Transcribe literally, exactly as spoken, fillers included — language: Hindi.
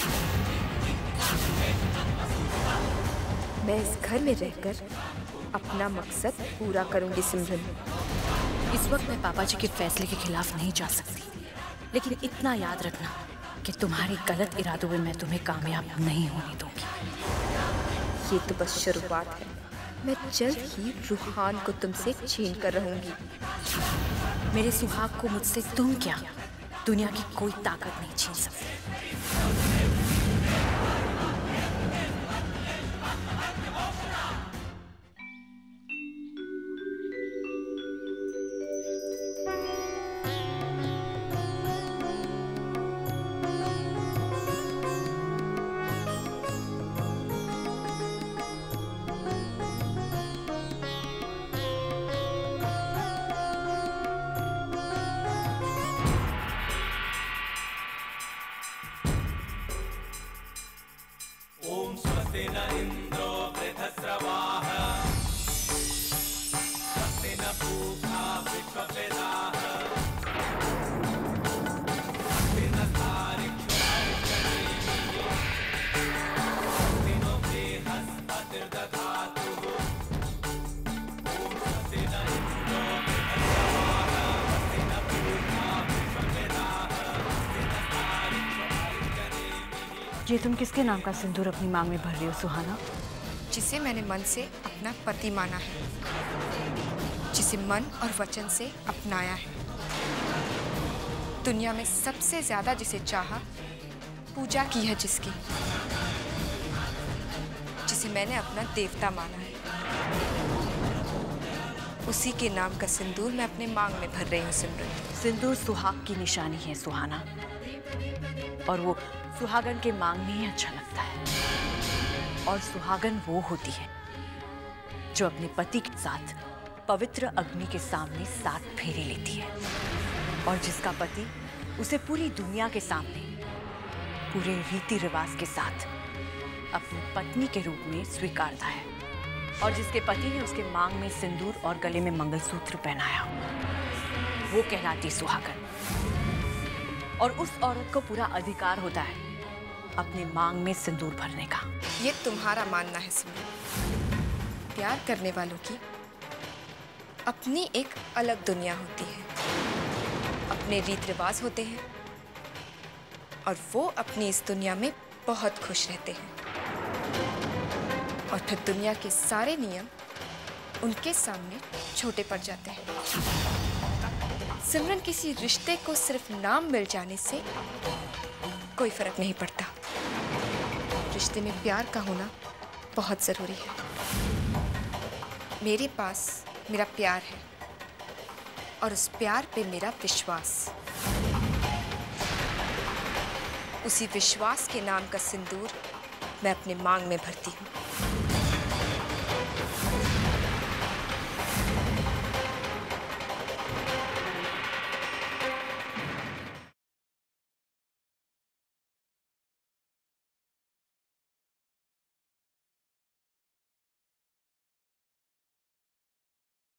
मैं इस घर में रहकर अपना मकसद पूरा करूंगी सिमरन। इस वक्त मैं पापा जी के फैसले के खिलाफ नहीं जा सकती, लेकिन इतना याद रखना कि तुम्हारे गलत इरादों में मैं तुम्हें कामयाब नहीं होने दूंगी। ये तो बस शुरुआत है। मैं जल्द ही रूहान को तुमसे छीन कर रहूंगी। मेरे सुहाग को मुझसे तुम क्या, दुनिया की कोई ताकत नहीं छीन सकती। ये तुम किसके नाम का सिंदूर अपनी मांग में भर रही हो सुहाना? जिसे मैंने मन से अपना पति माना है, जिसे मन और वचन से अपनाया है, दुनिया में सबसे ज्यादा जिसे चाहा, पूजा की है जिसकी, जिसे मैंने अपना देवता माना है, उसी के नाम का सिंदूर मैं अपने मांग में भर रही हूँ सिमरन। सिंदूर सुहाग की निशानी है सुहाना, और वो सुहागन के मांग में ही अच्छा लगता है। और सुहागन वो होती है जो अपने पति के साथ पवित्र अग्नि के सामने सात फेरे लेती है, और जिसका पति उसे पूरी दुनिया के सामने पूरे रीति रिवाज के साथ अपनी पत्नी के रूप में स्वीकारता है, और जिसके पति ने उसके मांग में सिंदूर और गले में मंगलसूत्र पहनाया, वो कहलाती सुहागन। और उस औरत को पूरा अधिकार होता है अपने मांग में सिंदूर भरने का। ये तुम्हारा मानना है सिमरन। प्यार करने वालों की अपनी एक अलग दुनिया होती है, अपने रीत रिवाज होते हैं, और वो अपनी इस दुनिया में बहुत खुश रहते हैं, और फिर दुनिया के सारे नियम उनके सामने छोटे पड़ जाते हैं। सिमरन, किसी रिश्ते को सिर्फ नाम मिल जाने से कोई फर्क नहीं पड़ता। रिश्ते में प्यार का होना बहुत जरूरी है। मेरे पास मेरा प्यार है, और उस प्यार पे मेरा विश्वास। उसी विश्वास के नाम का सिंदूर मैं अपने मांग में भरती हूँ।